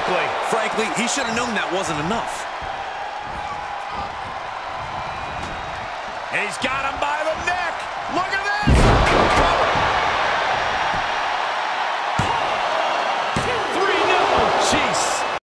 quickly. Frankly, he should have known that wasn't enough. He's got him by the neck. Look at this. 3, no. Jeez.